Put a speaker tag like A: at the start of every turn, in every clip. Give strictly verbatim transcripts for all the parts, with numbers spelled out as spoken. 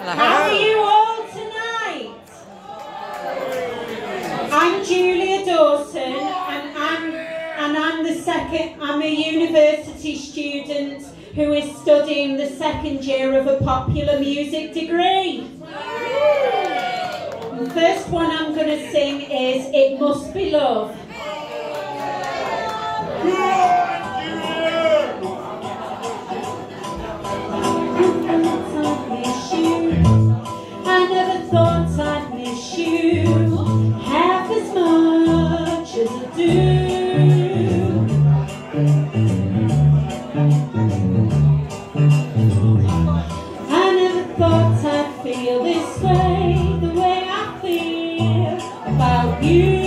A: How are you all tonight? I'm Julia Dawson, and I'm and I'm the second. I'm a university student who is studying the second year of a popular music degree. The first one I'm going to sing is "It Must Be Love." I never thought I'd miss you half as much as I do. I never thought I'd feel this way, the way I feel about you.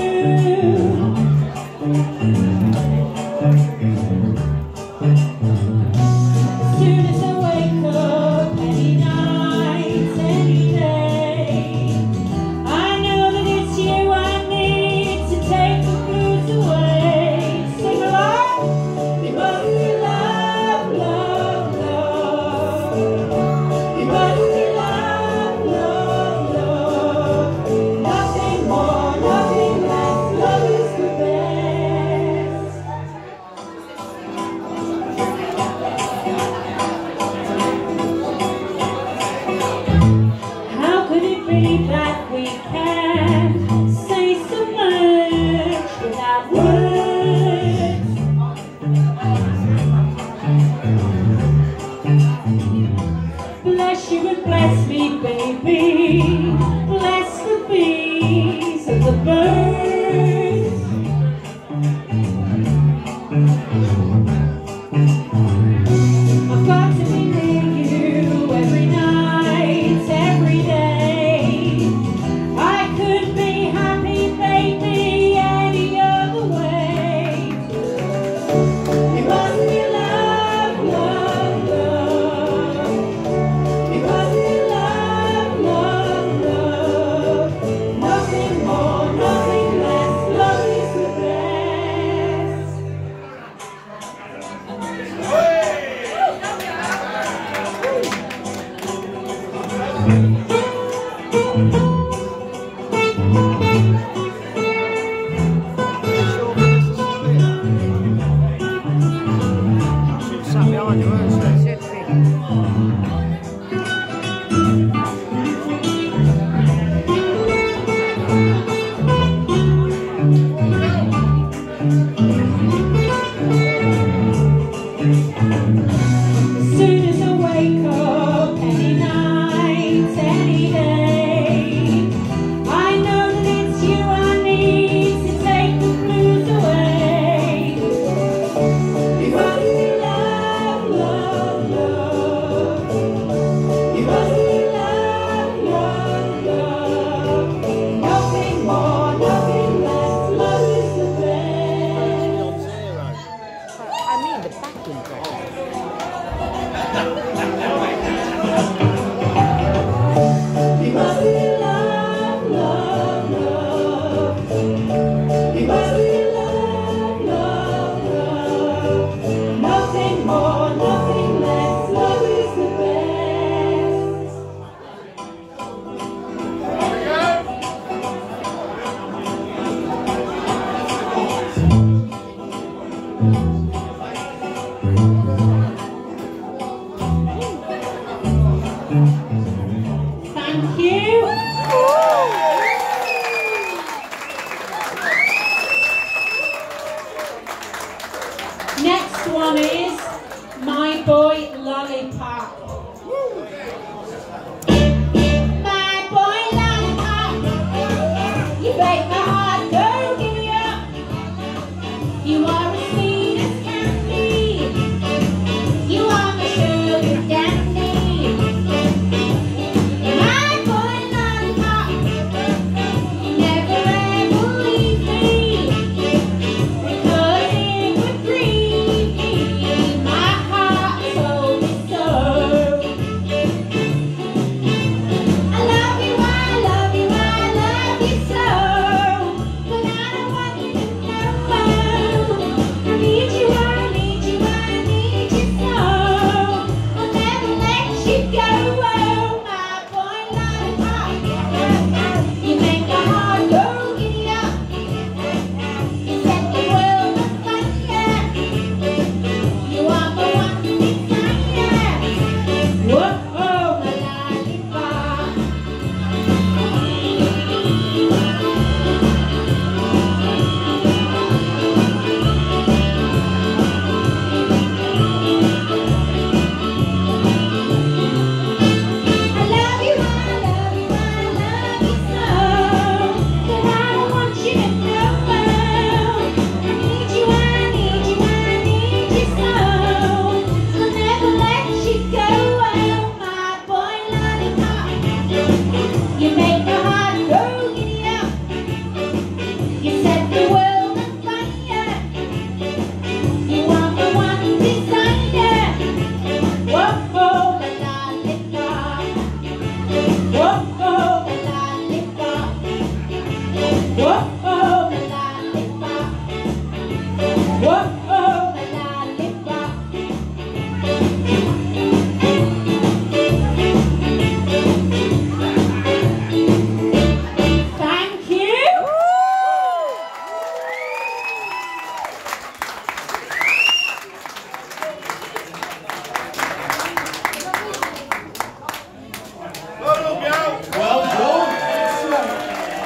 A: As soon as I wake up any night, any day, I know that it's you I need to take the blues away. Sing along! It must be love, love, love. It must be love, love, love. Nothing more, nothing less. Love is the best. How could it be that we can say so much without words? Bless you and bless me, baby. Bless the bees and the birds. I've got to be near you every night, every day. I couldn't be happy, baby, any other way. It must be love, love, love. It must be love, love, love. Nothing more, nothing less. Love is the best.
B: Sat behind you, weren't she?
A: As soon as I wake up any night, any day, I know that it's you I need to take the blues away. It must be love, love, love. It must be love, love, love. Nothing more, nothing less. Love is the best.
C: I mean the backing track.
A: It must be love, love, love. It must be love, love, love. Nothing more, nothing less. Love is the best. Thank you.